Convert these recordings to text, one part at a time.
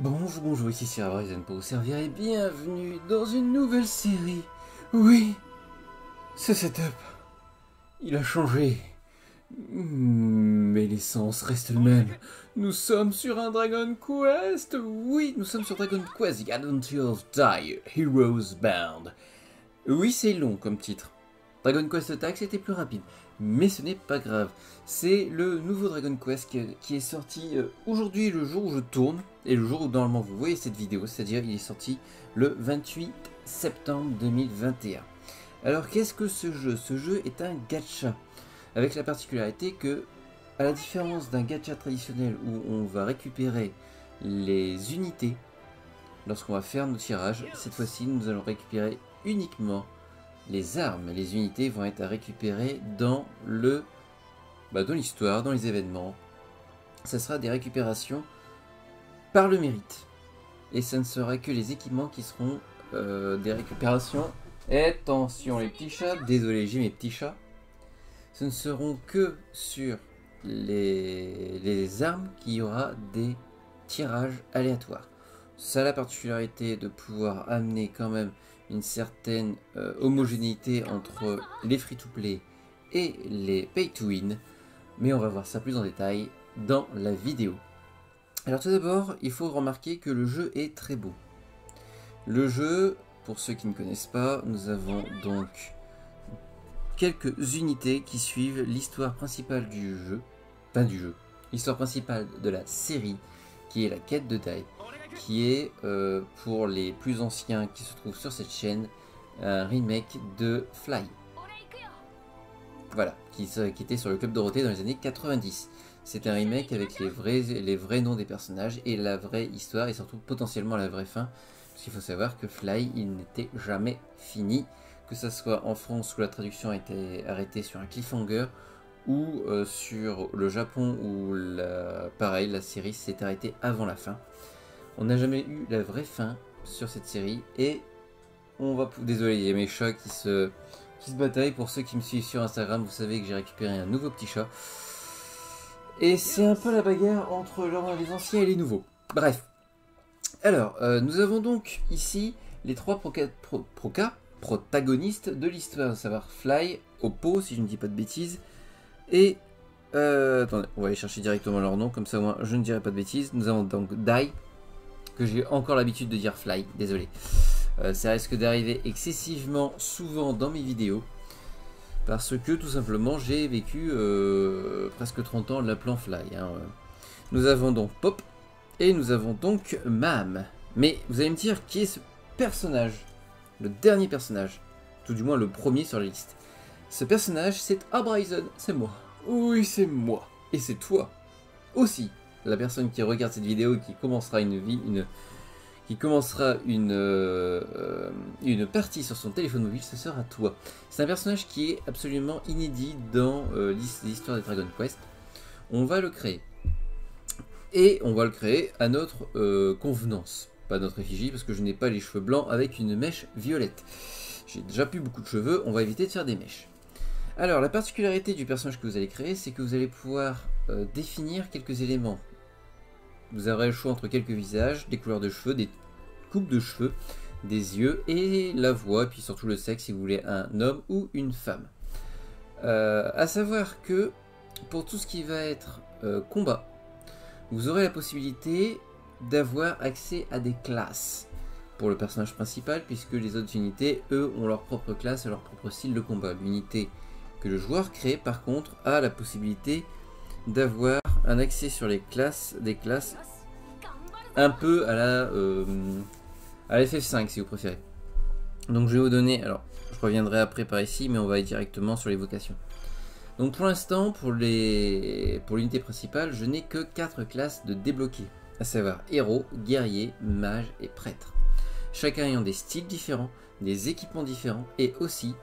Bonjour, ici Sir Horizon pour vous servir et bienvenue dans une nouvelle série. Oui, ce setup, il a changé, mais l'essence reste le même. Nous sommes sur un Dragon Quest, oui, nous sommes sur Dragon Quest, The Adventure of Die, Heroes Bound. Oui, c'est long comme titre. Dragon Quest Attack, c'était plus rapide. Mais ce n'est pas grave. C'est le nouveau Dragon Quest qui est sorti aujourd'hui, le jour où je tourne, et le jour où normalement vous voyez cette vidéo, c'est-à-dire il est sorti le 28 septembre 2021. Alors qu'est-ce que ce jeu? Ce jeu est un gacha, avec la particularité que, à la différence d'un gacha traditionnel où on va récupérer les unités lorsqu'on va faire nos tirages, cette fois-ci nous allons récupérer uniquement les armes. Les unités vont être à récupérer dans dans l'histoire, dans les événements. Ça sera des récupérations par le mérite. Et ça ne sera que les équipements qui seront des récupérations. Et attention les petits chats, désolé j'ai mes petits chats. Ce ne seront que sur les armes qu'il y aura des tirages aléatoires. Ça a la particularité de pouvoir amener quand même une certaine homogénéité entre les free-to-play et les pay-to-win, mais on va voir ça plus en détail dans la vidéo. Alors tout d'abord, il faut remarquer que le jeu est très beau. Le jeu, pour ceux qui ne connaissent pas, nous avons donc quelques unités qui suivent l'histoire principale du jeu, l'histoire principale de la série, qui est la quête de Dai, qui est, pour les plus anciens qui se trouvent sur cette chaîne, un remake de Fly. Voilà, qui était sur le Club Dorothée dans les années 90. C'est un remake avec les vrais noms des personnages et la vraie histoire et surtout potentiellement la vraie fin. Parce qu'il faut savoir que Fly, il n'était jamais fini, que ce soit en France où la traduction a été arrêtée sur un cliffhanger, ou sur le Japon où pareil, la série s'est arrêtée avant la fin. On n'a jamais eu la vraie fin sur cette série et on va... Désolé, il y a mes chats qui se bataillent. Pour ceux qui me suivent sur Instagram, vous savez que j'ai récupéré un nouveau petit chat. Et c'est un peu la bagarre entre les anciens et les nouveaux. Bref. Alors, nous avons donc ici les trois protagonistes de l'histoire, à savoir Fly, Oppo, si je ne dis pas de bêtises, et... attendez, on va aller chercher directement leur nom, comme ça moi je ne dirai pas de bêtises. Nous avons donc Dai, que j'ai encore l'habitude de dire Fly, désolé. Ça risque d'arriver excessivement souvent dans mes vidéos, parce que tout simplement j'ai vécu presque 30 ans de l'appelant Fly. Hein. Nous avons donc Pop, et nous avons donc Mam. Mais vous allez me dire, qui est ce personnage? Le dernier personnage, tout du moins le premier sur la liste. Ce personnage, c'est Horizon, c'est moi. Oui, c'est moi. Et c'est toi aussi. La personne qui regarde cette vidéo et qui commencera une partie sur son téléphone mobile, ce sera toi. C'est un personnage qui est absolument inédit dans l'histoire des Dragon Quest. On va le créer. Et on va le créer à notre convenance. Pas notre effigie, parce que je n'ai pas les cheveux blancs avec une mèche violette. J'ai déjà plus beaucoup de cheveux, on va éviter de faire des mèches. Alors, la particularité du personnage que vous allez créer, c'est que vous allez pouvoir définir quelques éléments. Vous aurez le choix entre quelques visages, des couleurs de cheveux, des coupes de cheveux, des yeux et la voix, puis surtout le sexe si vous voulez un homme ou une femme. À savoir que pour tout ce qui va être combat, vous aurez la possibilité d'avoir accès à des classes pour le personnage principal, puisque les autres unités, eux, ont leur propre classe et leur propre style de combat. L'unité que le joueur crée, par contre, a la possibilité d'avoir un accès sur les classes, des classes un peu à la FF5 si vous préférez. Donc je vais vous donner, alors je reviendrai après par ici, mais on va aller directement sur les vocations. Donc pour l'instant, pour l'unité principale, je n'ai que 4 classes de débloquer, à savoir héros, guerrier, mage et prêtre. Chacun ayant des styles différents, des équipements différents et aussi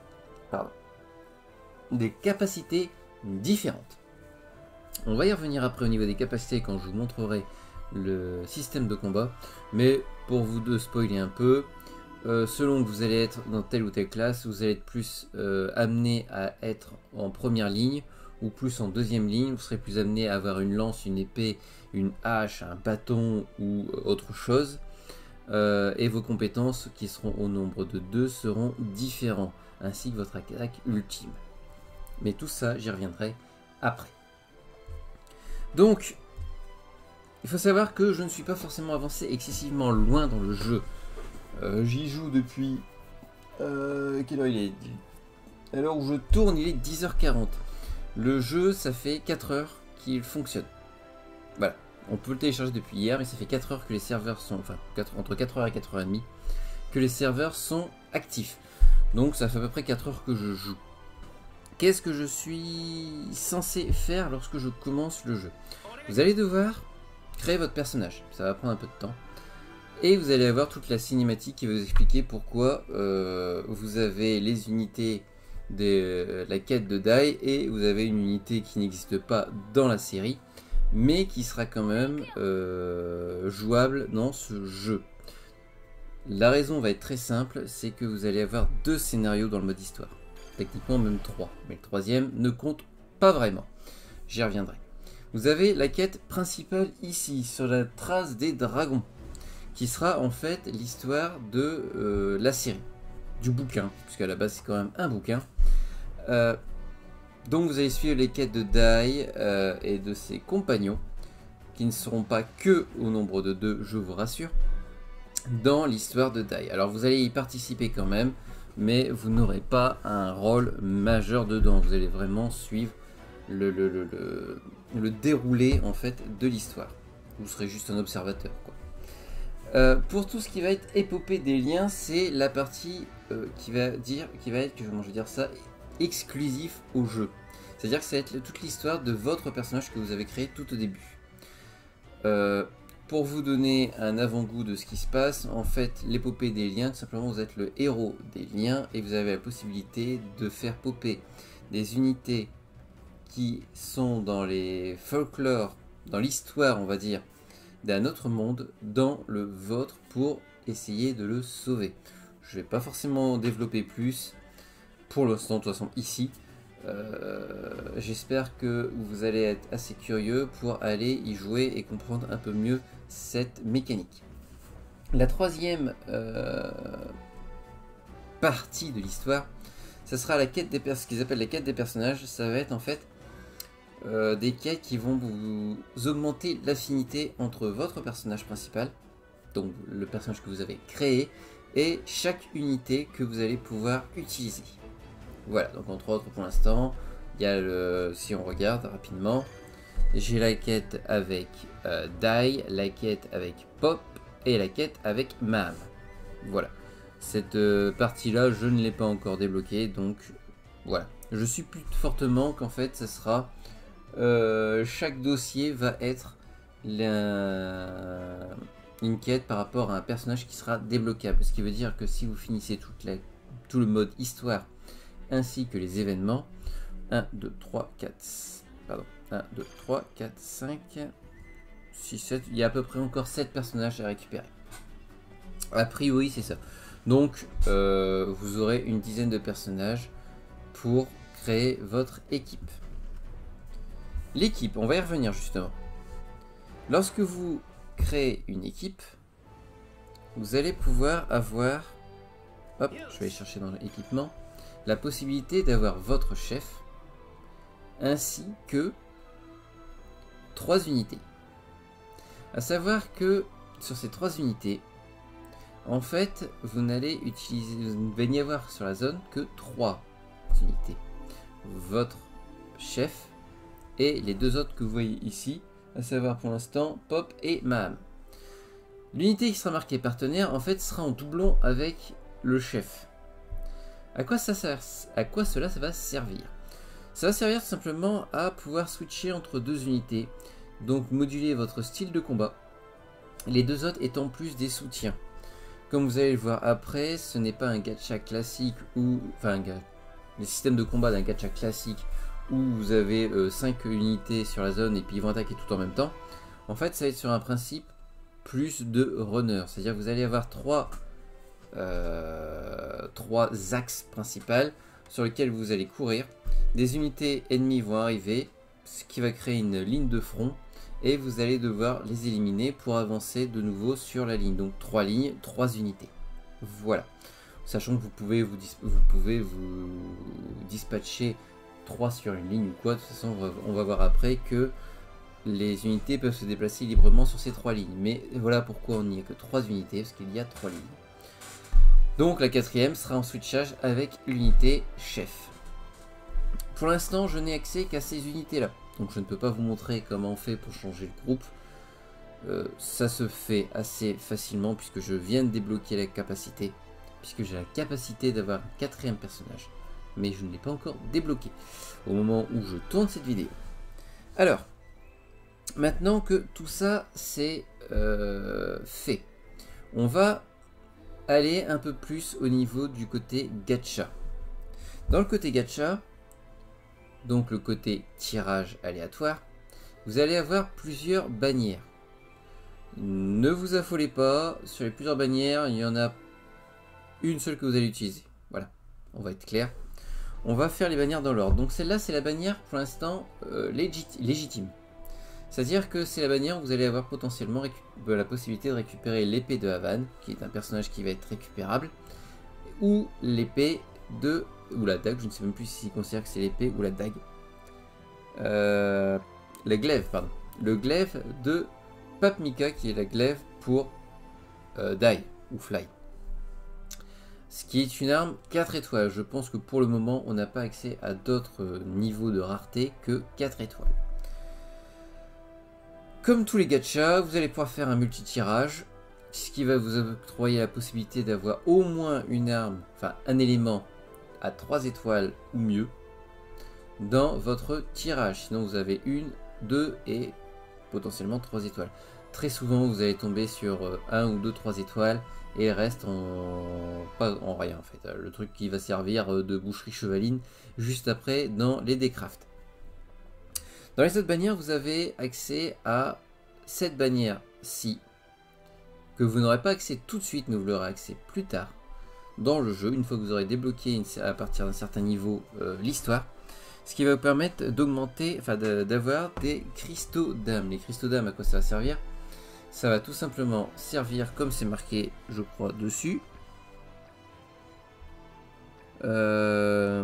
des capacités différentes. On va y revenir après au niveau des capacités quand je vous montrerai le système de combat, mais pour vous spoiler un peu, selon que vous allez être dans telle ou telle classe, vous allez être plus amené à être en première ligne ou plus en deuxième ligne, vous serez plus amené à avoir une lance, une épée, une hache, un bâton ou autre chose. Et vos compétences qui seront au nombre de 2 seront différents, ainsi que votre attaque ultime. Mais tout ça, j'y reviendrai après. Donc, il faut savoir que je ne suis pas forcément avancé excessivement loin dans le jeu. J'y joue depuis... quelle heure il est? À l'heure où je tourne, il est 10h40. Le jeu, ça fait 4 heures qu'il fonctionne. Voilà. On peut le télécharger depuis hier, mais ça fait 4 heures que les serveurs sont... Enfin, entre 4h et 4h30, que les serveurs sont actifs. Donc ça fait à peu près 4 heures que je joue. Qu'est-ce que je suis censé faire lorsque je commence le jeu? Vous allez devoir créer votre personnage. Ça va prendre un peu de temps. Et vous allez avoir toute la cinématique qui va vous expliquer pourquoi vous avez les unités de la quête de Dai et vous avez une unité qui n'existe pas dans la série, mais qui sera quand même jouable dans ce jeu. La raison va être très simple, c'est que vous allez avoir 2 scénarios dans le mode histoire. Techniquement même 3, mais le 3e ne compte pas vraiment. J'y reviendrai. Vous avez la quête principale ici, sur la trace des dragons, qui sera en fait l'histoire de la série, du bouquin, puisqu'à la base c'est quand même un bouquin. Donc vous allez suivre les quêtes de Dai et de ses compagnons, qui ne seront pas que au nombre de 2, je vous rassure, dans l'histoire de Dai. Alors vous allez y participer quand même, mais vous n'aurez pas un rôle majeur dedans. Vous allez vraiment suivre le déroulé en fait de l'histoire. Vous serez juste un observateur, quoi. Pour tout ce qui va être épopée des liens, c'est la partie qui va être, comment je vais dire ça, exclusif au jeu. C'est-à-dire que ça va être toute l'histoire de votre personnage que vous avez créé tout au début. Pour vous donner un avant-goût de ce qui se passe, en fait, l'épopée des liens, tout simplement, vous êtes le héros des liens et vous avez la possibilité de faire popper des unités qui sont dans les folklore, dans l'histoire, on va dire, d'un autre monde, dans le vôtre pour essayer de le sauver. Je ne vais pas forcément développer plus pour l'instant, de toute façon, ici. J'espère que vous allez être assez curieux pour aller y jouer et comprendre un peu mieux cette mécanique. La troisième partie de l'histoire, ça sera la quête des ce qu'ils appellent la quête des personnages. Ça va être en fait des quêtes qui vont vous augmenter l'affinité entre votre personnage principal, donc le personnage que vous avez créé, et chaque unité que vous allez pouvoir utiliser. Voilà, donc entre autres pour l'instant, il y a le, si on regarde rapidement, j'ai la quête avec Dai, la quête avec Pop et la quête avec Mam. Voilà, cette partie-là, je ne l'ai pas encore débloquée, donc voilà. Je suppute fortement qu'en fait, ça sera chaque dossier va être une quête par rapport à un personnage qui sera débloquable, ce qui veut dire que si vous finissez tout le mode histoire ainsi que les événements, 1, 2, 3, 4, pardon, 1, 2, 3, 4, 5, 6, 7, il y a à peu près encore 7 personnages à récupérer. A priori, c'est ça. Donc, vous aurez une dizaine de personnages pour créer votre équipe. L'équipe, on va y revenir justement. Lorsque vous créez une équipe, vous allez pouvoir avoir, hop, je vais aller chercher dans l'équipement, la possibilité d'avoir votre chef, ainsi que 3 unités. À savoir que sur ces 3 unités, en fait, vous n'allez utiliser, vous ne n'y avoir sur la zone que 3 unités. Votre chef et les 2 autres que vous voyez ici, à savoir pour l'instant Pop et Maham. L'unité qui sera marquée partenaire, en fait, sera en doublon avec le chef. À quoi cela ça va servir? Ça va servir tout simplement à pouvoir switcher entre 2 unités, donc moduler votre style de combat, les 2 autres étant plus des soutiens. Comme vous allez le voir après, ce n'est pas un gacha classique ou, enfin, le système de combat d'un gacha classique où vous avez 5 unités sur la zone et puis ils vont attaquer tout en même temps. En fait, ça va être sur un principe plus de runner, c'est-à-dire que vous allez avoir 3 axes principaux, sur lesquels vous allez courir. Des unités ennemies vont arriver, ce qui va créer une ligne de front. Et vous allez devoir les éliminer pour avancer de nouveau sur la ligne. Donc 3 lignes, 3 unités. Voilà. Sachant que vous pouvez vous dispatcher 3 sur une ligne ou quoi. De toute façon, on va voir après que les unités peuvent se déplacer librement sur ces 3 lignes. Mais voilà pourquoi on n'y a que 3 unités, parce qu'il y a 3 lignes. Donc la 4e sera en switchage avec l'unité chef. Pour l'instant, je n'ai accès qu'à ces unités-là. Donc je ne peux pas vous montrer comment on fait pour changer le groupe. Ça se fait assez facilement puisque je viens de débloquer la capacité. Puisque j'ai la capacité d'avoir un 4e personnage. Mais je ne l'ai pas encore débloqué au moment où je tourne cette vidéo. Alors, maintenant que tout ça c'est fait, on va aller un peu plus au niveau du côté gacha. Dans le côté gacha, donc le côté tirage aléatoire, vous allez avoir plusieurs bannières. Ne vous affolez pas, sur les plusieurs bannières, il y en a une seule que vous allez utiliser. Voilà, on va être clair. On va faire les bannières dans l'ordre. Donc celle-là, c'est la bannière pour l'instant légitime. C'est-à-dire que c'est la bannière où vous allez avoir potentiellement la possibilité de récupérer l'épée de Havan, qui est un personnage qui va être récupérable, ou l'épée de... ou la dague, je ne sais même plus s'il considère que c'est l'épée ou la dague. La glaive, pardon. Le glaive de Pape Mika, qui est la glaive pour Die ou Fly. Ce qui est une arme 4 étoiles. Je pense que pour le moment, on n'a pas accès à d'autres niveaux de rareté que 4 étoiles. Comme tous les gachas, vous allez pouvoir faire un multi-tirage, ce qui va vous octroyer la possibilité d'avoir au moins une arme, enfin un élément à 3 étoiles ou mieux dans votre tirage. Sinon vous avez 1, 2 et potentiellement 3 étoiles. Très souvent vous allez tomber sur 1 ou 2, 3 étoiles et le reste pas en rien en fait. Le truc qui va servir de boucherie chevaline juste après dans les décrafts. Dans les autres bannières, vous avez accès à cette bannière-ci, que vous n'aurez pas accès tout de suite, mais vous l'aurez accès plus tard dans le jeu, une fois que vous aurez débloqué à partir d'un certain niveau l'histoire, ce qui va vous permettre d'augmenter, enfin d'avoir des cristaux d'âme. Les cristaux d'âme, à quoi ça va servir? Ça va tout simplement servir, comme c'est marqué, je crois, dessus. Ah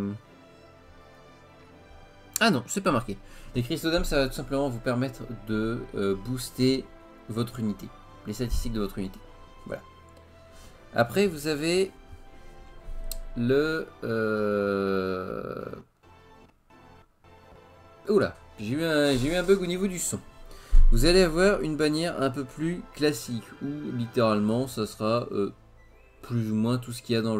non, c'est pas marqué. Les cristaux d'âme, ça va tout simplement vous permettre de booster votre unité, les statistiques de votre unité. Voilà. Après, vous avez le... Oula, j'ai eu un bug au niveau du son. Vous allez avoir une bannière un peu plus classique, où littéralement, ça sera plus ou moins tout ce qu'il y a dans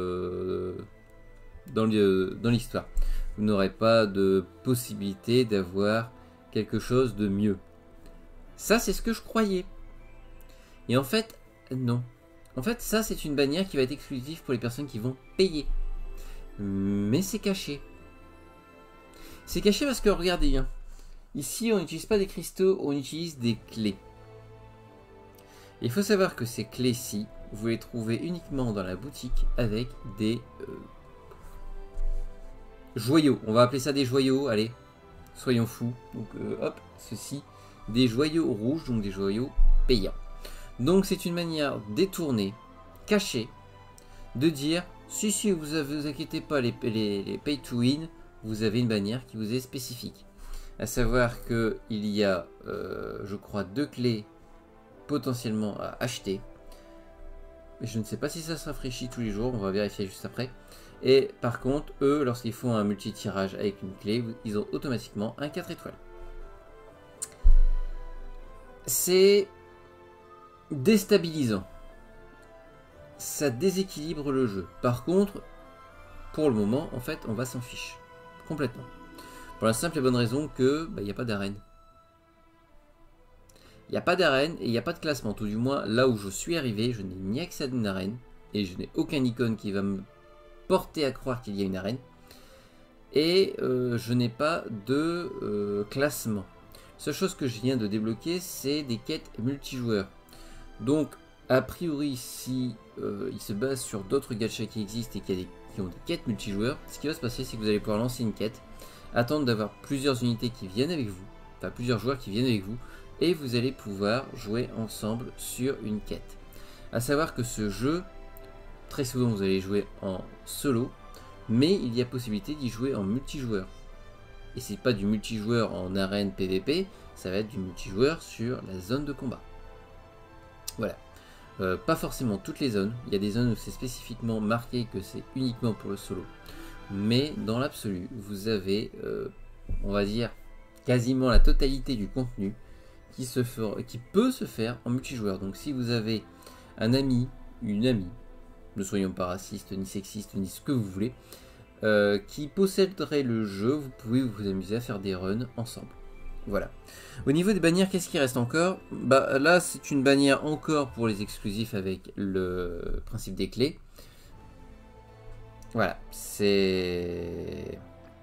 l'histoire. Vous n'aurez pas de possibilité d'avoir quelque chose de mieux. Ça, c'est ce que je croyais. Et en fait, non. En fait, ça, c'est une bannière qui va être exclusive pour les personnes qui vont payer. Mais c'est caché. C'est caché parce que, regardez bien. Ici, on n'utilise pas des cristaux, on utilise des clés. Il faut savoir que ces clés-ci, vous les trouvez uniquement dans la boutique avec des... joyaux, on va appeler ça des joyaux, allez, soyons fous. Donc hop, ceci, des joyaux rouges, donc des joyaux payants. Donc c'est une manière détournée, cachée, de dire, si vous inquiétez pas, les pay to win, vous avez une bannière qui vous est spécifique. À savoir que il y a, je crois, 2 clés potentiellement à acheter. Je ne sais pas si ça se rafraîchit tous les jours, on va vérifier juste après. Et par contre, eux, lorsqu'ils font un multi-tirage avec une clé, ils ont automatiquement un 4 étoiles. C'est déstabilisant. Ça déséquilibre le jeu. Par contre, pour le moment, en fait, on va s'en fiche. Complètement. Pour la simple et bonne raison que il n'y a pas d'arène. Il n'y a pas d'arène et il n'y a pas de classement. Tout du moins, là où je suis arrivé, je n'ai ni accès à une arène et je n'ai aucun icône qui va me porter à croire qu'il y a une arène. Et je n'ai pas de classement. La seule chose que je viens de débloquer, c'est des quêtes multijoueurs. Donc, a priori, si il se base sur d'autres gachas qui existent et qu'il y a des qui ont des quêtes multijoueurs, ce qui va se passer, c'est que vous allez pouvoir lancer une quête, attendre d'avoir plusieurs unités qui viennent avec vous, enfin plusieurs joueurs qui viennent avec vous, et vous allez pouvoir jouer ensemble sur une quête. A savoir que ce jeu, très souvent vous allez jouer en solo, mais il y a possibilité d'y jouer en multijoueur. Et c'est pas du multijoueur en arène PVP, ça va être du multijoueur sur la zone de combat. Voilà. Pas forcément toutes les zones, il y a des zones où c'est spécifiquement marqué que c'est uniquement pour le solo. Mais dans l'absolu, vous avez, on va dire, quasiment la totalité du contenu qui peut se faire en multijoueur. Donc si vous avez un ami, une amie, ne soyons pas racistes, ni sexistes, ni ce que vous voulez, qui posséderait le jeu, vous pouvez vous amuser à faire des runs ensemble. Voilà. Au niveau des bannières, qu'est-ce qui reste encore? Bah là, c'est une bannière encore pour les exclusifs avec le principe des clés. Voilà, c'est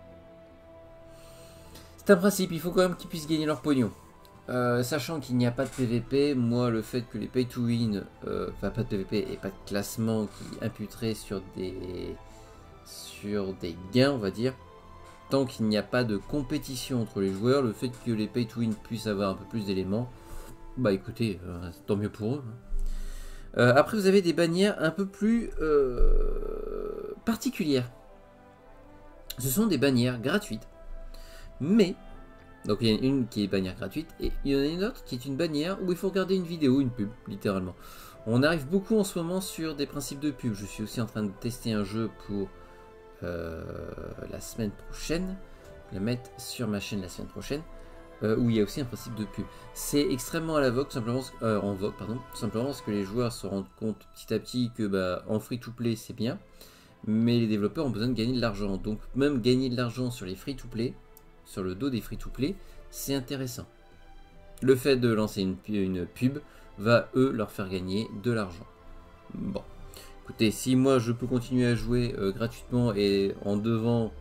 un principe, il faut quand même qu'ils puissent gagner leur pognon. Sachant qu'il n'y a pas de PVP, moi le fait que les pay to win, enfin pas de PVP et pas de classement qui imputerait sur des gains, on va dire, tant qu'il n'y a pas de compétition entre les joueurs, le fait que les pay to win puissent avoir un peu plus d'éléments, bah écoutez, tant mieux pour eux. Après vous avez des bannières un peu plus particulières. Ce sont des bannières gratuites, mais donc il y en a une qui est bannière gratuite et il y en a une autre qui est une bannière où il faut regarder une vidéo, une pub, littéralement. On arrive beaucoup en ce moment sur des principes de pub. Je suis aussi en train de tester un jeu pour la semaine prochaine, le mettre sur ma chaîne la semaine prochaine, où il y a aussi un principe de pub. C'est extrêmement à la vogue, simplement, en vogue, pardon, simplement parce que les joueurs se rendent compte petit à petit que bah, en free-to-play c'est bien, mais les développeurs ont besoin de gagner de l'argent. Donc même gagner de l'argent sur les free-to-play, sur le dos des free-to-play, c'est intéressant. Le fait de lancer une pub va eux leur faire gagner de l'argent. Bon. Écoutez, si moi je peux continuer à jouer gratuitement et en devant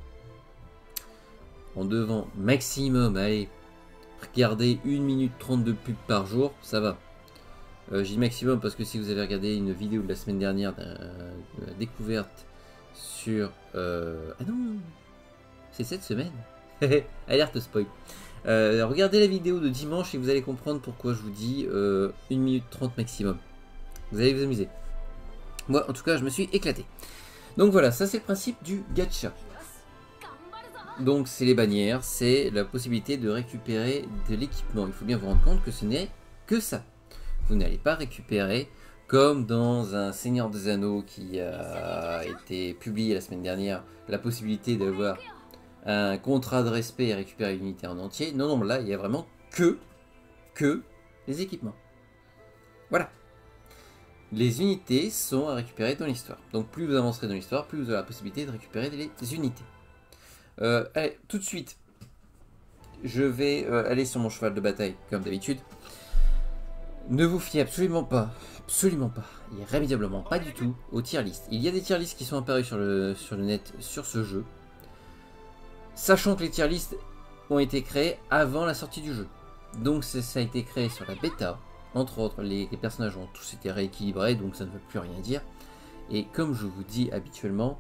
maximum, allez, regarder 1 minute 30 de pub par jour, ça va. Je dis maximum parce que si vous avez regardé une vidéo de la semaine dernière de la découverte sur... Ah non, c'est cette semaine. Alerte spoil. Regardez la vidéo de dimanche et vous allez comprendre pourquoi je vous dis 1 minute 30 maximum. Vous allez vous amuser. Moi, en tout cas, je me suis éclaté. Donc voilà, ça c'est le principe du gacha. Donc c'est les bannières, c'est la possibilité de récupérer de l'équipement. Il faut bien vous rendre compte que ce n'est que ça. Vous n'allez pas récupérer, comme dans un Seigneur des Anneaux qui a été publié la semaine dernière, la possibilité d'avoir un contrat de respect et récupérer une unité en entier. Non, non, là, il y a vraiment que les équipements. Voilà. Les unités sont à récupérer dans l'histoire. Donc plus vous avancerez dans l'histoire, plus vous aurez la possibilité de récupérer des unités. Allez, tout de suite, je vais aller sur mon cheval de bataille, comme d'habitude. Ne vous fiez absolument pas, irrémédiablement pas du tout aux tier lists. Il y a des tier lists qui sont apparus sur le net sur ce jeu. Sachant que les tier lists ont été créés avant la sortie du jeu. Donc ça a été créé sur la bêta. Entre autres, les personnages ont tous été rééquilibrés, donc ça ne veut plus rien dire. Et comme je vous dis habituellement,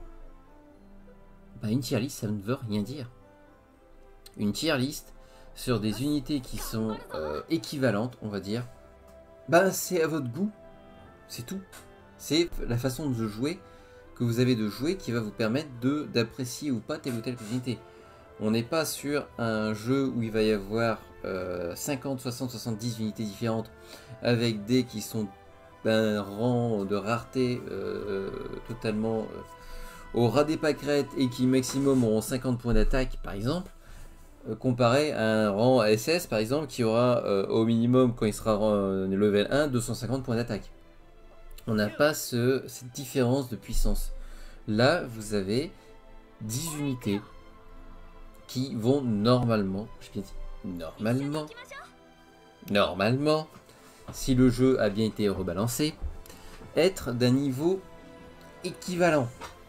bah une tier list, ça ne veut rien dire. Une tier list sur des unités qui sont équivalentes, on va dire, bah c'est à votre goût, c'est tout. C'est la façon de jouer que vous avez de jouer qui va vous permettre d'apprécier ou pas telle ou telle unité. On n'est pas sur un jeu où il va y avoir 50, 60, 70 unités différentes avec des qui sont d'un rang de rareté totalement au ras des pâquerettes et qui maximum auront 50 points d'attaque par exemple, comparé à un rang SS par exemple qui aura au minimum quand il sera level 1 250 points d'attaque. On n'a pas cette différence de puissance. Là vous avez 10 unités qui vont normalement, je bien dit, normalement, si le jeu a bien été rebalancé, être d'un niveau équivalent.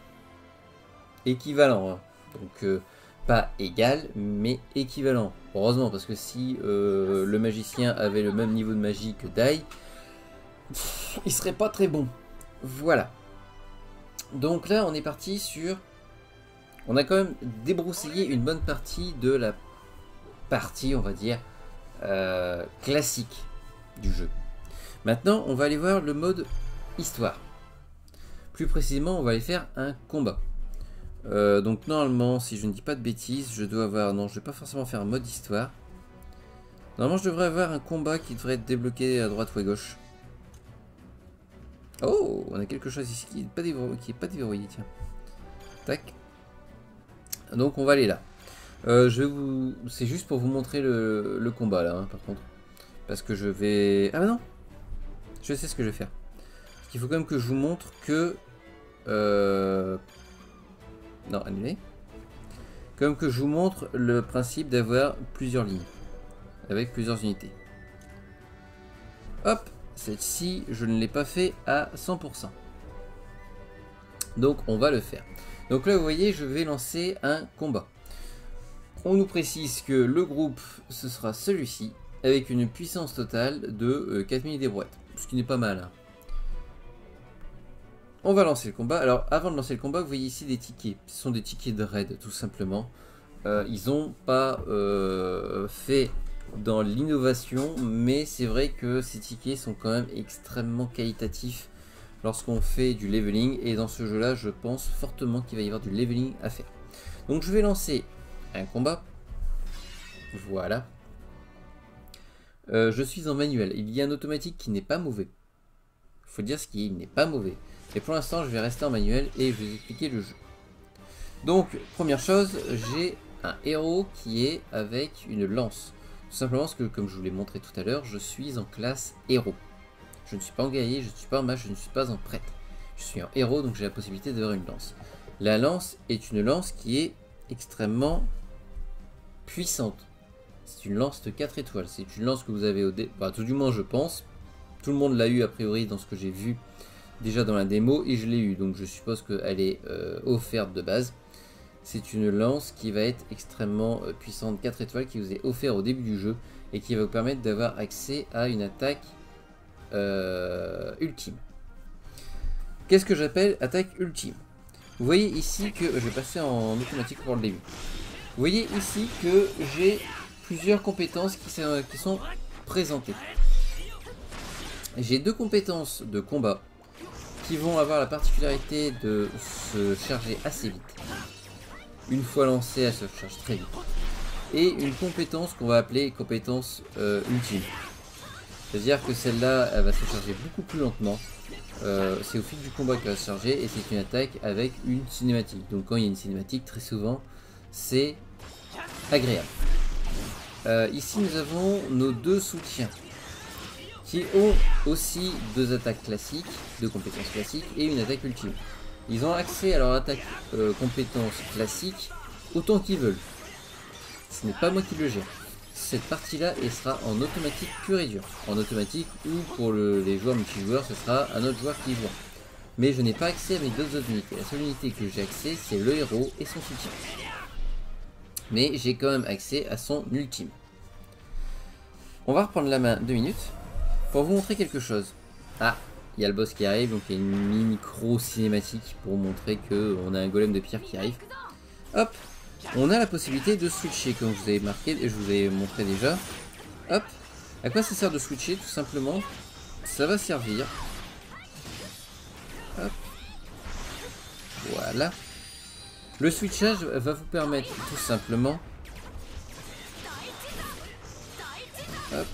Hein. Donc pas égal, mais équivalent. Heureusement, parce que si le magicien avait le même niveau de magie que Dai, il serait pas très bon. Voilà. Donc là, on est parti sur... On a quand même débroussaillé une bonne partie de la partie, on va dire, classique du jeu. Maintenant, on va aller voir le mode histoire. Plus précisément, on va aller faire un combat. Donc normalement, si je ne dis pas de bêtises, je dois avoir... Non, je ne vais pas forcément faire un mode histoire. Normalement, je devrais avoir un combat qui devrait être débloqué à droite ou à gauche. Oh, on a quelque chose ici qui n'est pas déverrouillé, tiens. Tac. Donc on va aller là. C'est juste pour vous montrer le combat là, hein, par contre. Parce que je vais... Ah non, je sais ce que je vais faire. Parce qu'il faut quand même que je vous montre que... Non, annulé. Comme que je vous montre le principe d'avoir plusieurs lignes. Avec plusieurs unités. Hop, celle-ci, je ne l'ai pas fait à 100%. Donc on va le faire. Donc là, vous voyez, je vais lancer un combat. On nous précise que le groupe, ce sera celui-ci, avec une puissance totale de 4000 des brouettes. Ce qui n'est pas mal. Hein. On va lancer le combat. Alors, avant de lancer le combat, vous voyez ici des tickets. Ce sont des tickets de raid, tout simplement. Ils n'ont pas fait dans l'innovation, mais c'est vrai que ces tickets sont quand même extrêmement qualitatifs lorsqu'on fait du leveling. Et dans ce jeu-là, je pense fortement qu'il va y avoir du leveling à faire. Donc, je vais lancer un combat. Voilà. Je suis en manuel. Il y a un automatique qui n'est pas mauvais. Il faut dire ce qui n'est pas mauvais. Et pour l'instant, je vais rester en manuel et je vais vous expliquer le jeu. Donc, première chose, j'ai un héros qui est avec une lance. Tout simplement parce que, comme je vous l'ai montré tout à l'heure, je suis en classe héros. Je ne suis pas en guerrier, je ne suis pas en mage, je ne suis pas en prêtre. Je suis en héros, donc j'ai la possibilité d'avoir une lance. La lance est une lance qui est extrêmement puissante. C'est une lance de 4 étoiles. C'est une lance que vous avez au dé... Bah, tout du moins, je pense. Tout le monde l'a eu, a priori, dans ce que j'ai vu déjà dans la démo, et je l'ai eu. Donc, je suppose qu'elle est offerte de base. C'est une lance qui va être extrêmement puissante, 4 étoiles, qui vous est offerte au début du jeu, et qui va vous permettre d'avoir accès à une attaque ultime. Qu'est-ce que j'appelle attaque ultime? Vous voyez ici que... Je vais passer en automatique pour le début. Vous voyez ici que j'ai plusieurs compétences qui sont présentées. J'ai deux compétences de combat qui vont avoir la particularité de se charger assez vite. Une fois lancée, elle se charge très vite. Et une compétence qu'on va appeler compétence ultime. C'est-à-dire que celle-là, elle va se charger beaucoup plus lentement. C'est au fil du combat qu'elle va se charger et c'est une attaque avec une cinématique. Donc quand il y a une cinématique, très souvent, c'est agréable. Ici, nous avons nos deux soutiens qui ont aussi deux attaques classiques, deux compétences classiques et une attaque ultime. Ils ont accès à leur attaque compétence classique autant qu'ils veulent. Ce n'est pas moi qui le gère. Cette partie-là, elle sera en automatique pur et dur. En automatique ou pour les joueurs multijoueurs, ce sera un autre joueur qui joue. Mais je n'ai pas accès à mes deux autres unités. La seule unité que j'ai accès, c'est le héros et son soutien. Mais j'ai quand même accès à son ultime. On va reprendre la main 2 minutes pour vous montrer quelque chose. Ah, il y a le boss qui arrive, donc il y a une micro cinématique pour montrer qu'on a un golem de pierre qui arrive. Hop, on a la possibilité de switcher, comme je vous ai marqué et je vous ai montré déjà. Hop, à quoi ça sert de switcher? Tout simplement, ça va servir. Hop, voilà. Le switchage va vous permettre tout simplement... Hop.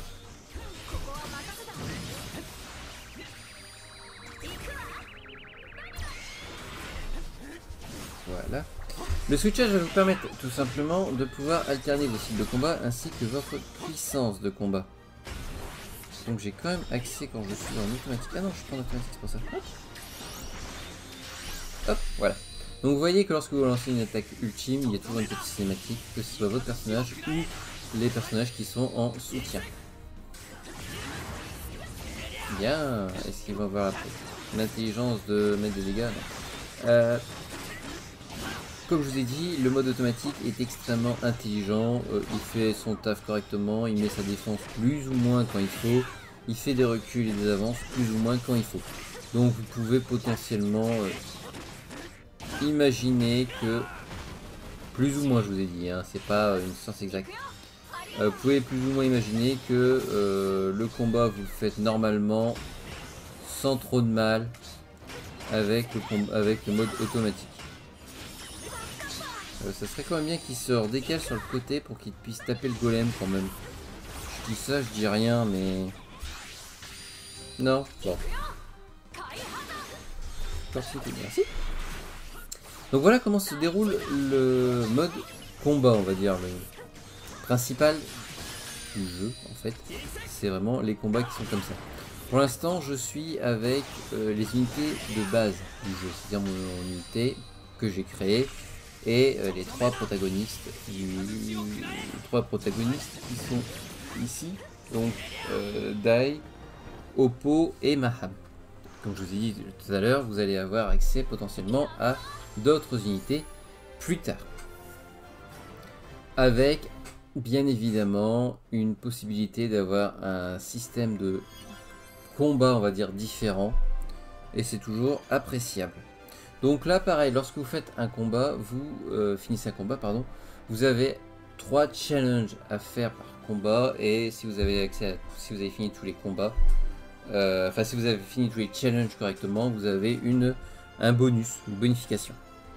Voilà. Le switchage va vous permettre tout simplement de pouvoir alterner vos styles de combat ainsi que votre puissance de combat. Donc j'ai quand même accès quand je suis en automatique. Ah non, je suis pas en automatique, c'est pour ça. Hop. Hop, voilà. Donc vous voyez que lorsque vous lancez une attaque ultime, il y a toujours une petite cinématique, que ce soit votre personnage ou les personnages qui sont en soutien. Bien, est-ce qu'ils vont avoir l'intelligence de mettre des dégâts? Comme je vous ai dit, le mode automatique est extrêmement intelligent, il fait son taf correctement, il met sa défense plus ou moins quand il faut, il fait des reculs et des avances plus ou moins quand il faut. Donc vous pouvez potentiellement imaginez que, plus ou moins je vous ai dit, hein, c'est pas une science exacte, vous pouvez plus ou moins imaginer que le combat vous le faites normalement sans trop de mal avec le mode automatique. Ça serait quand même bien qu'il se redécale sur le côté pour qu'il puisse taper le golem quand même. Je dis ça, je dis rien, mais... Non, bon. Merci. Donc voilà comment se déroule le mode combat, on va dire, le principal du jeu en fait. C'est vraiment les combats qui sont comme ça. Pour l'instant, je suis avec les unités de base du jeu, c'est-à-dire mon unité que j'ai créée et les trois protagonistes qui sont ici, donc Dai, Oppo et Maham. Comme je vous ai dit tout à l'heure, vous allez avoir accès potentiellement à d'autres unités plus tard. Avec bien évidemment une possibilité d'avoir un système de combat, on va dire, différent. Et c'est toujours appréciable. Donc là, pareil, lorsque vous faites un combat, vous finissez un combat, pardon, vous avez 3 challenges à faire par combat. Et si vous avez accès à, si vous avez fini tous les combats, enfin si vous avez fini tous les challenges correctement, vous avez un bonus, une bonification.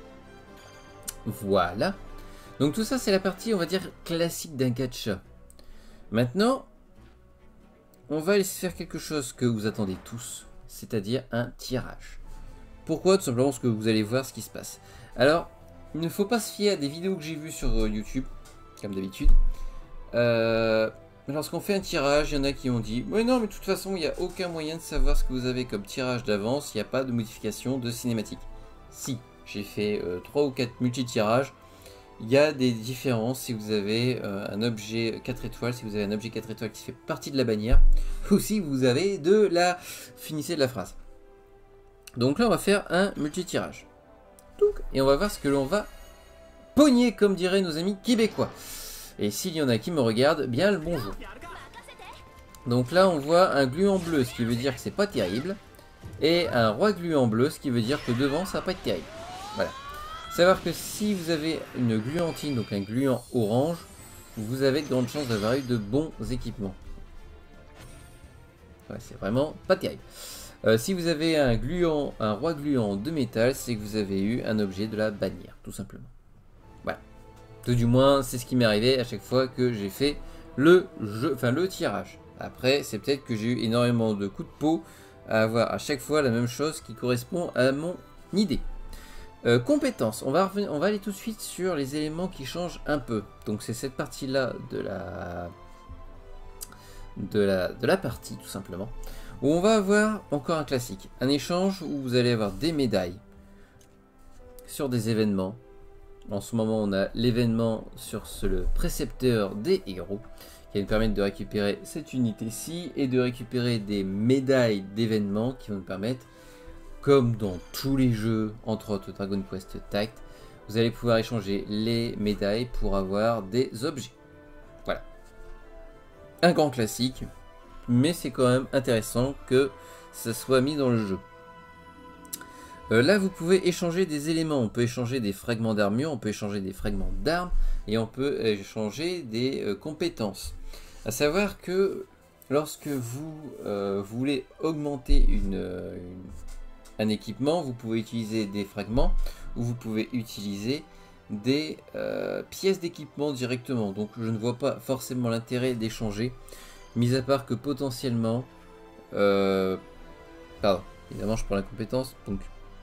Voilà. Donc tout ça c'est la partie on va dire classique d'un gacha. Maintenant, on va aller faire quelque chose que vous attendez tous, c'est-à-dire un tirage. Pourquoi? Tout simplement parce que vous allez voir ce qui se passe. Alors, il ne faut pas se fier à des vidéos que j'ai vues sur YouTube, comme d'habitude. Lorsqu'on fait un tirage, il y en a qui ont dit « Ouais non, mais de toute façon, il n'y a aucun moyen de savoir ce que vous avez comme tirage d'avance, il n'y a pas de modification de cinématique. » Si, j'ai fait 3 ou 4 multi-tirages, il y a des différences si vous avez un objet 4 étoiles, si vous avez un objet 4 étoiles qui fait partie de la bannière, ou si vous avez de la... Finissez de la phrase. Donc là, on va faire un multi-tirage. Et on va voir ce que l'on va pogner, comme diraient nos amis québécois. Et s'il y en a qui me regardent, bien le bonjour. Donc là on voit un gluant bleu, ce qui veut dire que c'est pas terrible. Et un roi gluant bleu, ce qui veut dire que devant ça va pas être terrible. Voilà. Savoir que si vous avez une gluantine, donc un gluant orange, vous avez de grandes chances d'avoir eu de bons équipements. Ouais, c'est vraiment pas terrible. Si vous avez un roi gluant de métal, c'est que vous avez eu un objet de la bannière, tout simplement. Voilà. Tout du moins, c'est ce qui m'est arrivé à chaque fois que j'ai fait le tirage. Après, c'est peut-être que j'ai eu énormément de coups de peau à avoir à chaque fois la même chose qui correspond à mon idée. Compétences. On va aller tout de suite sur les éléments qui changent un peu. Donc c'est cette partie-là de la partie, tout simplement. Où on va avoir encore un classique. Un échange où vous allez avoir des médailles sur des événements. En ce moment, on a l'événement sur le précepteur des héros qui va nous permettre de récupérer cette unité-ci et de récupérer des médailles d'événements qui vont nous permettre, comme dans tous les jeux, entre autres Dragon Quest Tact, vous allez pouvoir échanger les médailles pour avoir des objets. Voilà. Un grand classique, mais c'est quand même intéressant que ça soit mis dans le jeu. Là, vous pouvez échanger des éléments. On peut échanger des fragments d'armure, on peut échanger des fragments d'armes, et on peut échanger des compétences. À savoir que lorsque vous voulez augmenter un équipement, vous pouvez utiliser des fragments, ou vous pouvez utiliser des pièces d'équipement directement. Donc je ne vois pas forcément l'intérêt d'échanger, mis à part que potentiellement... pardon, évidemment je prends la compétence, donc...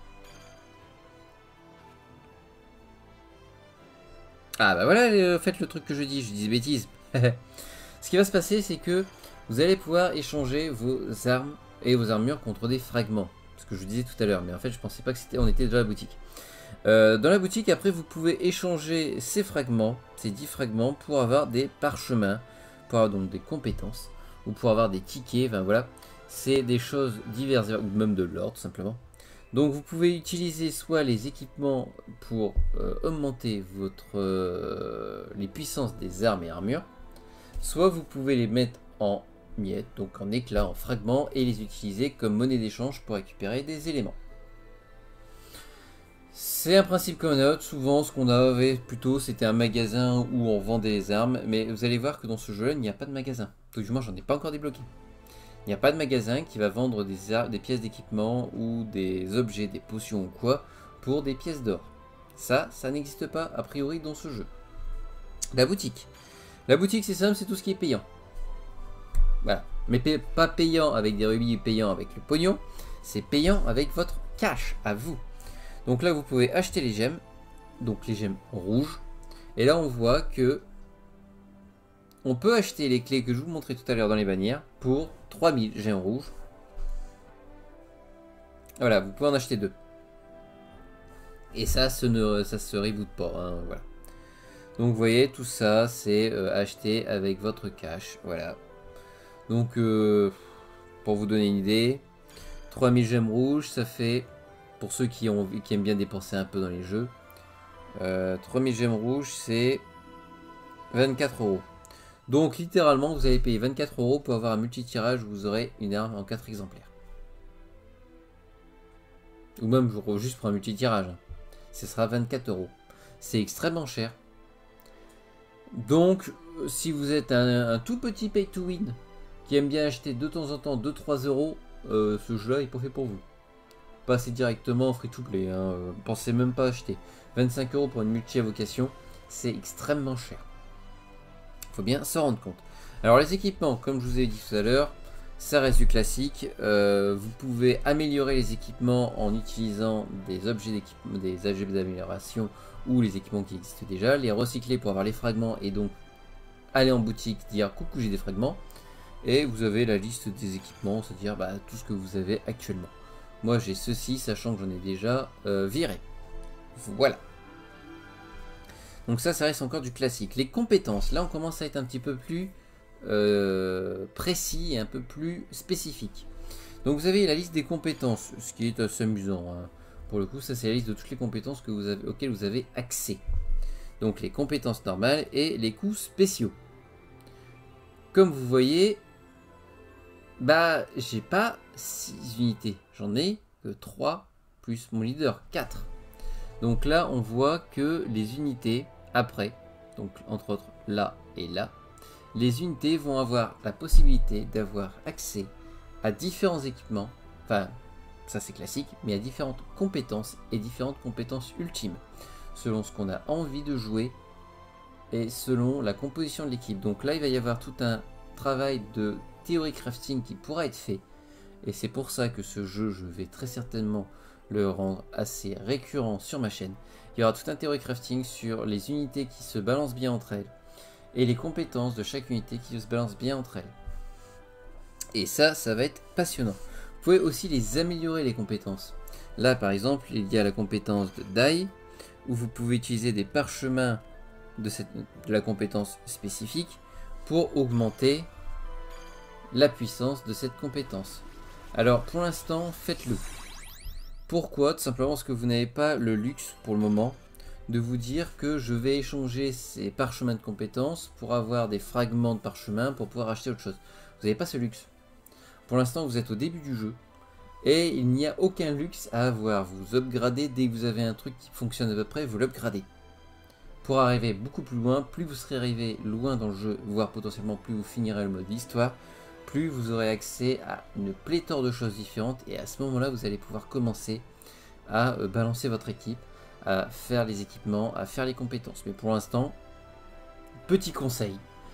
Ah bah voilà, faites le truc que je dis des bêtises. Ce qui va se passer, c'est que vous allez pouvoir échanger vos armes et vos armures contre des fragments. Ce que je vous disais tout à l'heure, mais en fait je pensais pas que on était dans la boutique. Dans la boutique, après vous pouvez échanger ces fragments, ces 10 fragments, pour avoir des parchemins, pour avoir donc des compétences, ou pour avoir des tickets, enfin voilà. C'est des choses diverses, ou même de l'or tout simplement. Donc vous pouvez utiliser soit les équipements pour augmenter les puissances des armes et armures, soit vous pouvez les mettre en miettes, donc en éclats, en fragments, et les utiliser comme monnaie d'échange pour récupérer des éléments. C'est un principe commun out. Souvent, ce qu'on avait plutôt, c'était un magasin où on vendait les armes. Mais vous allez voir que dans ce jeu-là, il n'y a pas de magasin. Tout du moins, j'en ai pas encore débloqué. Il n'y a pas de magasin qui va vendre des pièces d'équipement ou des objets, des potions ou quoi, pour des pièces d'or. Ça n'existe pas a priori dans ce jeu. La boutique. La boutique, c'est simple, c'est tout ce qui est payant. Voilà. Mais pas payant avec des rubis, payant avec le pognon. C'est payant avec votre cash à vous. Donc là, vous pouvez acheter les gemmes. Donc les gemmes rouges. Et là, on voit que on peut acheter les clés que je vous montrais tout à l'heure dans les bannières pour 3000 gemmes rouges. Voilà, vous pouvez en acheter 2. Et ça se reboot pas. Hein, voilà. Donc vous voyez, tout ça, c'est acheté avec votre cash. Voilà. Donc, pour vous donner une idée, 3000 gemmes rouges, ça fait, pour ceux qui aiment bien dépenser un peu dans les jeux, 3000 gemmes rouges, c'est 24 €. Donc, littéralement, vous allez payer 24 € pour avoir un multi-tirage où vous aurez une arme en 4 exemplaires. Ou même juste pour un multi-tirage. Hein. Ce sera 24 €. C'est extrêmement cher. Donc, si vous êtes un tout petit pay to win, qui aime bien acheter de temps en temps 2-3 €, ce jeu-là est pas fait pour vous. Passez directement en free-to-play, hein, pensez même pas acheter. 25 € pour une multi-avocation, c'est extrêmement cher. Faut bien s'en rendre compte. Alors les équipements, comme je vous ai dit tout à l'heure, ça reste du classique. Vous pouvez améliorer les équipements en utilisant des objets d'amélioration ou les équipements qui existent déjà, les recycler pour avoir les fragments et donc aller en boutique, dire coucou j'ai des fragments. Et vous avez la liste des équipements, c'est-à-dire tout ce que vous avez actuellement. Moi j'ai ceci, sachant que j'en ai déjà viré. Voilà. Donc ça reste encore du classique. Les compétences, là on commence à être un petit peu plus précis et un peu plus spécifique. Donc vous avez la liste des compétences, ce qui est assez amusant. Hein. Pour le coup, ça c'est la liste de toutes les compétences auxquelles vous avez accès. Donc les compétences normales et les coups spéciaux. Comme vous voyez, j'ai pas 6 unités, j'en ai que 3 plus mon leader, 4. Donc là, on voit que les unités après, donc entre autres là et là, les unités vont avoir la possibilité d'avoir accès à différents équipements, enfin, ça c'est classique, mais à différentes compétences et différentes compétences ultimes, selon ce qu'on a envie de jouer et selon la composition de l'équipe. Donc là, il va y avoir tout un travail de théorie crafting qui pourra être fait, et c'est pour ça que ce jeu, je vais très certainement le rendre assez récurrent sur ma chaîne. Il y aura tout un théorie crafting sur les unités qui se balancent bien entre elles, et les compétences de chaque unité qui se balancent bien entre elles. Et ça va être passionnant. Vous pouvez aussi les améliorer, les compétences. Là, par exemple, il y a la compétence de Die, où vous pouvez utiliser des parchemins de la compétence spécifique pour augmenter la puissance de cette compétence. Alors, pour l'instant, faites-le. Pourquoi? Tout simplement parce que vous n'avez pas le luxe, pour le moment, de vous dire que je vais échanger ces parchemins de compétences pour avoir des fragments de parchemin pour pouvoir acheter autre chose. Vous n'avez pas ce luxe. Pour l'instant, vous êtes au début du jeu et il n'y a aucun luxe à avoir. Vous upgradez dès que vous avez un truc qui fonctionne à peu près, vous l'upgradez. Pour arriver beaucoup plus loin, plus vous serez arrivé loin dans le jeu, voire potentiellement plus vous finirez le mode histoire, plus vous aurez accès à une pléthore de choses différentes et à ce moment-là, vous allez pouvoir commencer à balancer votre équipe, à faire les équipements, à faire les compétences. Mais pour l'instant, petit conseil,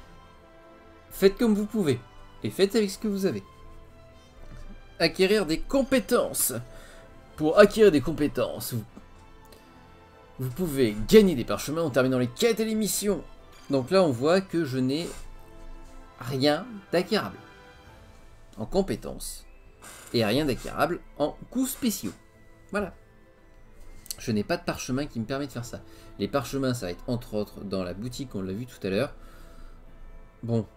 faites comme vous pouvez et faites avec ce que vous avez. Acquérir des compétences. Pour acquérir des compétences, vous pouvez gagner des parchemins en terminant les quêtes et les missions. Donc là, on voit que je n'ai rien d'acquérable en compétences et rien d'acquérable en coups spéciaux. Voilà. Je n'ai pas de parchemin qui me permet de faire ça. Les parchemins, ça va être entre autres dans la boutique, on l'a vu tout à l'heure. Bon,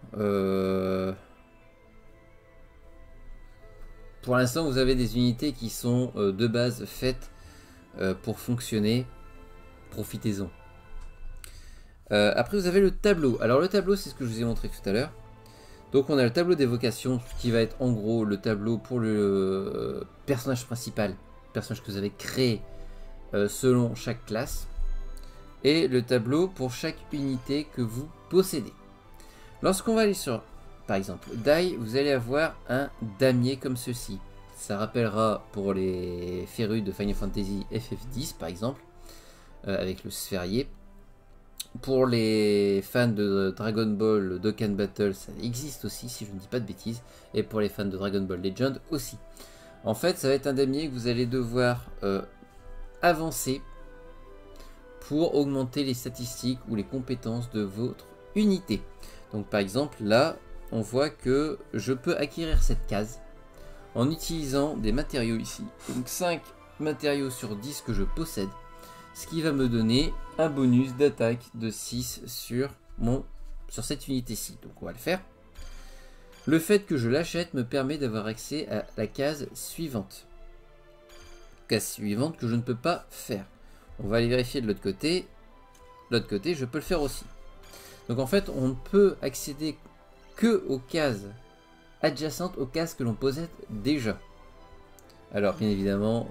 pour l'instant, vous avez des unités qui sont de base faites pour fonctionner. Profitez-en. Après, vous avez le tableau. Alors, le tableau, c'est ce que je vous ai montré tout à l'heure. Donc, on a le tableau d'évocation qui va être en gros le tableau pour le personnage principal, le personnage que vous avez créé selon chaque classe et le tableau pour chaque unité que vous possédez. Lorsqu'on va aller sur, par exemple, Die, vous allez avoir un damier comme ceci. Ça rappellera pour les férus de Final Fantasy FF10 par exemple, avec le sphérié. Pour les fans de Dragon Ball Dokkan Battle, ça existe aussi si je ne dis pas de bêtises. Et pour les fans de Dragon Ball Legend aussi. En fait, ça va être un damier que vous allez devoir avancer pour augmenter les statistiques ou les compétences de votre unité. Donc par exemple, là, on voit que je peux acquérir cette case en utilisant des matériaux ici. Donc 5 matériaux sur 10 que je possède. Ce qui va me donner un bonus d'attaque de 6 sur cette unité-ci. Donc on va le faire. Le fait que je l'achète me permet d'avoir accès à la case suivante. Case suivante que je ne peux pas faire. On va aller vérifier de l'autre côté. De l'autre côté, je peux le faire aussi. Donc en fait, on ne peut accéder que aux cases adjacentes aux cases que l'on possède déjà. Alors bien évidemment...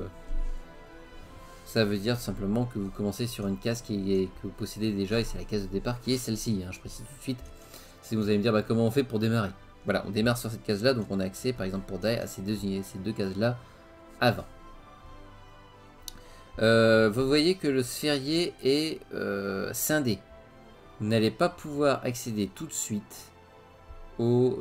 ça veut dire simplement que vous commencez sur une case que vous possédez déjà et c'est la case de départ qui est celle-ci. Hein, je précise tout de suite. Si vous allez me dire bah, comment on fait pour démarrer. Voilà, on démarre sur cette case-là, donc on a accès par exemple pour Die à ces deux cases-là avant. Vous voyez que le sphérié est scindé. Vous n'allez pas pouvoir accéder tout de suite aux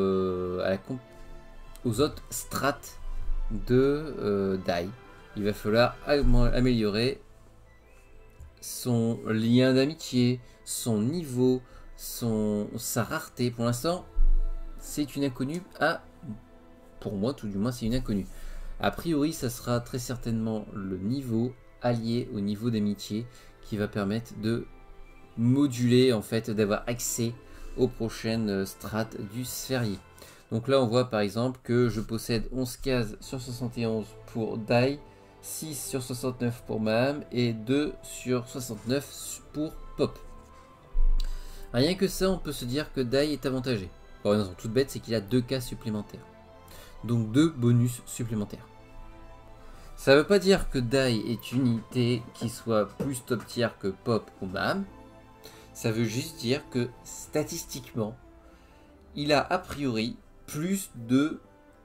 autres strates de Die. Il va falloir améliorer son lien d'amitié, son niveau, sa rareté. Pour l'instant, c'est une inconnue pour moi, tout du moins, c'est une inconnue. A priori, ça sera très certainement le niveau allié au niveau d'amitié qui va permettre de moduler, en fait, d'avoir accès aux prochaines strates du sphérié. Donc là, on voit par exemple que je possède 11 cases sur 71 pour Die, 6 sur 69 pour Maham et 2 sur 69 pour Pop. Rien que ça, on peut se dire que Die est avantagé. Pour une raison toute bête, c'est qu'il a 2 cases supplémentaires. Donc 2 bonus supplémentaires. Ça ne veut pas dire que Die est une unité qui soit plus top tier que Pop ou Maham. Ça veut juste dire que statistiquement, il a a priori plus de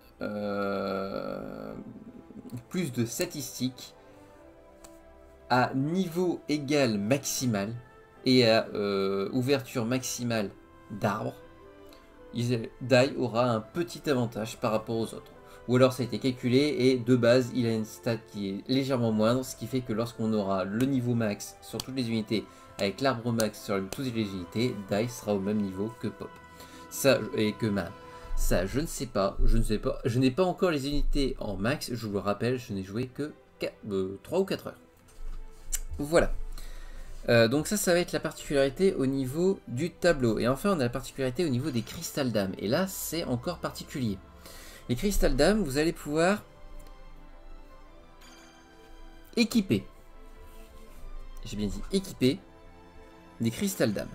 statistiques à niveau égal maximal et à ouverture maximale d'arbres. Die aura un petit avantage par rapport aux autres. Ou alors ça a été calculé et de base il a une stat qui est légèrement moindre, ce qui fait que lorsqu'on aura le niveau max sur toutes les unités avec l'arbre max sur toutes les unités, Die sera au même niveau que Pop. Ça, et que Maham. Ça, je ne sais pas. Je n'ai pas encore les unités en max. Je vous le rappelle, je n'ai joué que 3 ou 4 heures. Voilà. Donc ça va être la particularité au niveau du tableau. Et enfin, on a la particularité au niveau des cristal d'âme. Et là, c'est encore particulier. Les cristal d'âme, vous allez pouvoir équiper. J'ai bien dit équiper des cristal d'âme.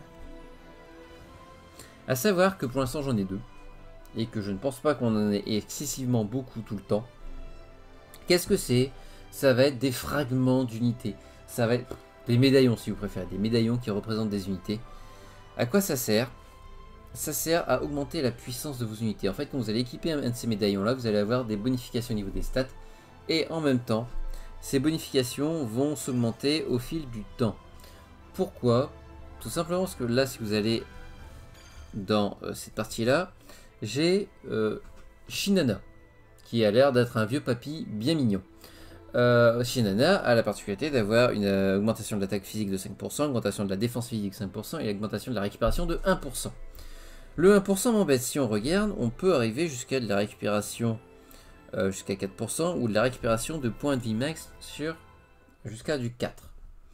A savoir que pour l'instant, j'en ai 2. Et que je ne pense pas qu'on en ait excessivement beaucoup tout le temps. Qu'est-ce que c'est? Ça va être des fragments d'unités. Ça va être des médaillons si vous préférez. Des médaillons qui représentent des unités. À quoi ça sert? Ça sert à augmenter la puissance de vos unités. En fait, quand vous allez équiper un de ces médaillons-là, vous allez avoir des bonifications au niveau des stats. Et en même temps, ces bonifications vont s'augmenter au fil du temps. Pourquoi? Tout simplement parce que là, si vous allez dans cette partie-là, j'ai Shinana, qui a l'air d'être un vieux papy bien mignon. Shinana a la particularité d'avoir une augmentation de l'attaque physique de 5%, augmentation de la défense physique de 5% et augmentation de la récupération de 1%. Le 1% m'embête, si on regarde, on peut arriver jusqu'à de la récupération jusqu'à 4% ou de la récupération de points de vie max sur jusqu'à du 4.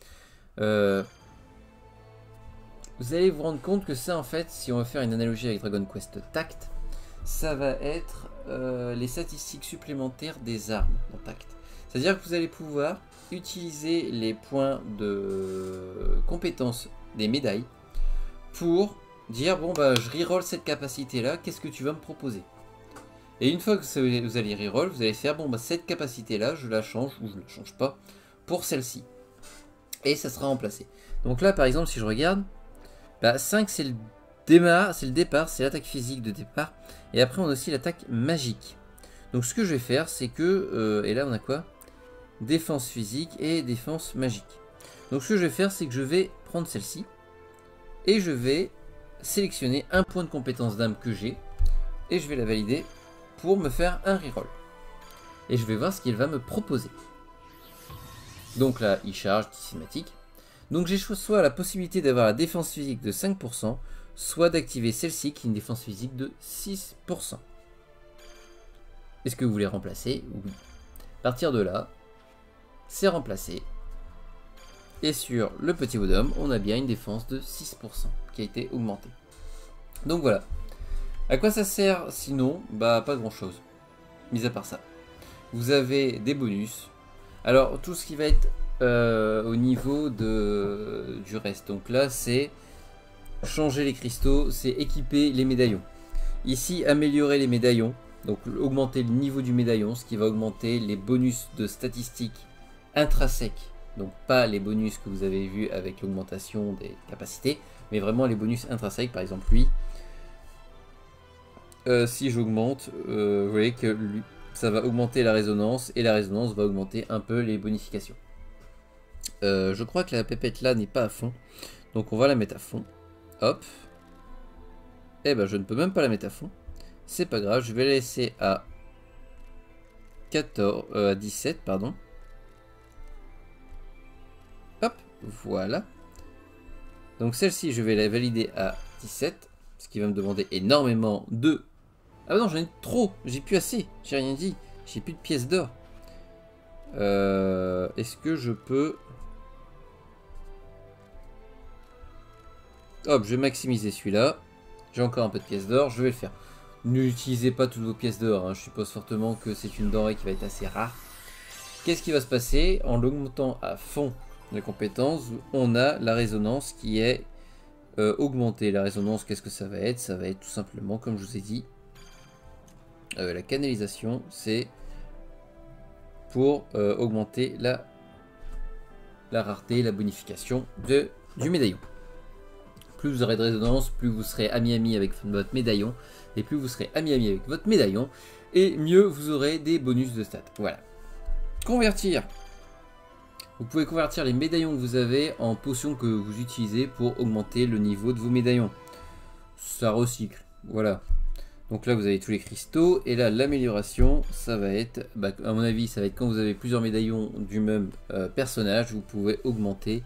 Vous allez vous rendre compte que ça, en fait, si on va faire une analogie avec Dragon Quest Tact, ça va être les statistiques supplémentaires des armes dans Tact. C'est-à-dire que vous allez pouvoir utiliser les points de compétence des médailles pour dire bon bah je reroll cette capacité là, qu'est-ce que tu vas me proposer? Et une fois que vous allez reroll, vous allez faire bon bah cette capacité là je la change ou je la change pas pour celle-ci. Et ça sera remplacé. Donc là, par exemple, si je regarde, bah, 5 c'est le départ, c'est l'attaque physique de départ. Et après, on a aussi l'attaque magique. Donc ce que je vais faire, c'est que... et là, on a quoi? Défense physique et défense magique. Donc ce que je vais faire, c'est que je vais prendre celle-ci. Et je vais sélectionner un point de compétence d'âme que j'ai. Et je vais la valider pour me faire un reroll. Et je vais voir ce qu'il va me proposer. Donc là, il charge, cinématique. Donc j'ai soit la possibilité d'avoir la défense physique de 5%, soit d'activer celle-ci qui est une défense physique de 6%. Est-ce que vous voulez remplacer? Oui. À partir de là, c'est remplacé. Et sur le petit bonhomme, on a bien une défense de 6% qui a été augmentée. Donc voilà. À quoi ça sert sinon? Bah pas grand chose. Mis à part ça. Vous avez des bonus. Alors tout ce qui va être au niveau du reste. Donc là c'est changer les cristaux, c'est équiper les médaillons. Ici améliorer les médaillons. Donc augmenter le niveau du médaillon, ce qui va augmenter les bonus de statistiques intrinsèques. Donc pas les bonus que vous avez vus avec l'augmentation des capacités, mais vraiment les bonus intrinsèques. Par exemple lui, si j'augmente, vous voyez que lui, ça va augmenter la résonance, et la résonance va augmenter un peu les bonifications. Je crois que la pépette là n'est pas à fond, donc on va la mettre à fond. Hop. Et ben je ne peux même pas la mettre à fond. C'est pas grave, je vais la laisser à 17, pardon. Hop, voilà. Donc celle-ci, je vais la valider à 17, ce qui va me demander énormément de... Ah non, j'en ai trop, j'ai plus assez, j'ai rien dit, j'ai plus de pièces d'or. Est-ce que je peux... Hop, je vais maximiser celui-là. J'ai encore un peu de pièces d'or, je vais le faire. N'utilisez pas toutes vos pièces d'or, hein. Je suppose fortement que c'est une denrée qui va être assez rare. Qu'est-ce qui va se passer? En l'augmentant à fond les compétences, on a la résonance qui est augmentée. La résonance, qu'est-ce que ça va être? Ça va être tout simplement, comme je vous ai dit, la canalisation, c'est pour augmenter la rareté, la bonification du médaillon. Plus vous aurez de résonance, plus vous serez ami-ami avec votre médaillon. Et plus vous serez ami-ami avec votre médaillon, et mieux vous aurez des bonus de stats. Voilà. Convertir. Vous pouvez convertir les médaillons que vous avez en potions que vous utilisez pour augmenter le niveau de vos médaillons. Ça recycle. Voilà. Donc là, vous avez tous les cristaux. Et là, l'amélioration, ça va être, bah, à mon avis, ça va être quand vous avez plusieurs médaillons du même personnage, vous pouvez augmenter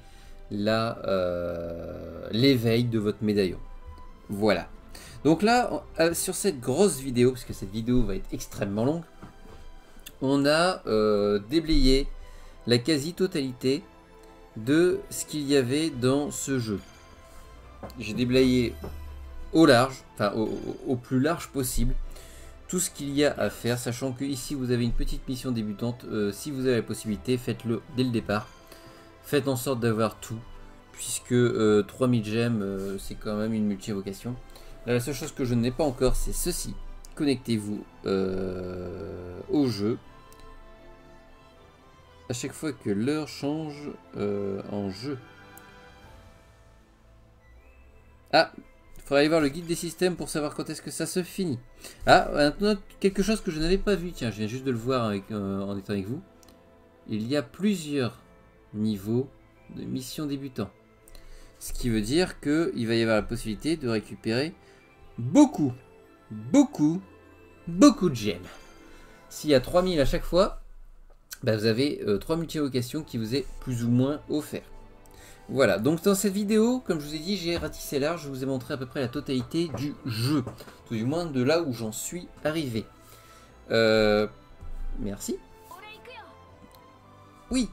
l'éveil de votre médaillon. Voilà. Donc là, sur cette grosse vidéo, parce que cette vidéo va être extrêmement longue, on a déblayé la quasi-totalité de ce qu'il y avait dans ce jeu. J'ai déblayé au large, enfin au plus large possible, tout ce qu'il y a à faire, sachant que ici vous avez une petite mission débutante. Si vous avez la possibilité, faites-le dès le départ. Faites en sorte d'avoir tout, puisque 3000 gemmes, c'est quand même une multi-évocation. La seule chose que je n'ai pas encore, c'est ceci. Connectez-vous au jeu. À chaque fois que l'heure change en jeu. Ah, il faudra aller voir le guide des systèmes pour savoir quand est-ce que ça se finit. Ah, maintenant, quelque chose que je n'avais pas vu. Tiens, je viens juste de le voir en étant avec vous. Il y a plusieurs niveaux de mission débutant. Ce qui veut dire qu'il va y avoir la possibilité de récupérer beaucoup de gemmes. S'il y a 3000 à chaque fois, bah vous avez 3 multi-évocations qui vous est plus ou moins offert. Voilà, donc dans cette vidéo, comme je vous ai dit, j'ai ratissé large, je vous ai montré à peu près la totalité du jeu. Tout du moins de là où j'en suis arrivé. Merci. Oui.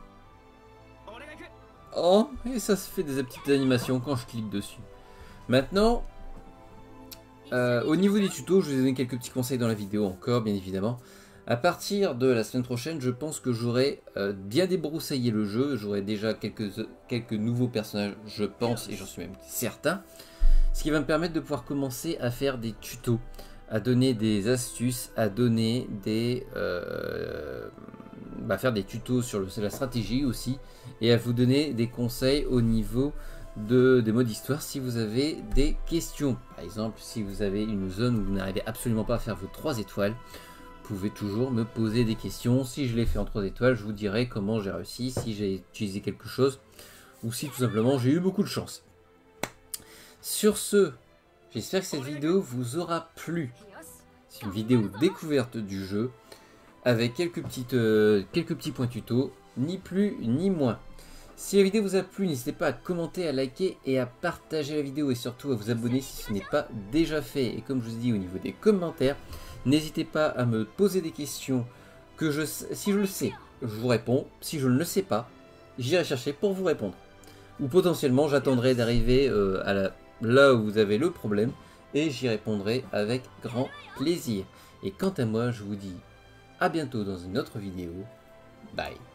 Oh, et ça se fait des petites animations quand je clique dessus. Maintenant, au niveau des tutos, je vous ai donné quelques petits conseils dans la vidéo encore, bien évidemment. À partir de la semaine prochaine, je pense que j'aurai bien débroussaillé le jeu. J'aurai déjà quelques nouveaux personnages, je pense, et j'en suis même certain. Ce qui va me permettre de pouvoir commencer à faire des tutos, à donner des astuces, à donner faire des tutos sur la stratégie aussi, et à vous donner des conseils au niveau des modes histoire si vous avez des questions. Par exemple, si vous avez une zone où vous n'arrivez absolument pas à faire vos 3 étoiles, vous pouvez toujours me poser des questions. Si je l'ai fait en 3 étoiles, je vous dirai comment j'ai réussi, si j'ai utilisé quelque chose, ou si tout simplement j'ai eu beaucoup de chance. Sur ce, j'espère que cette vidéo vous aura plu. C'est une vidéo découverte du jeu, avec quelques petits points tuto, ni plus ni moins. Si la vidéo vous a plu, n'hésitez pas à commenter, à liker et à partager la vidéo, et surtout à vous abonner si ce n'est pas déjà fait. Et comme je vous dis au niveau des commentaires, n'hésitez pas à me poser des questions que si je le sais, je vous réponds. Si je ne le sais pas, j'irai chercher pour vous répondre. Ou potentiellement, j'attendrai d'arriver là où vous avez le problème et j'y répondrai avec grand plaisir. Et quant à moi, je vous dis à bientôt dans une autre vidéo. Bye.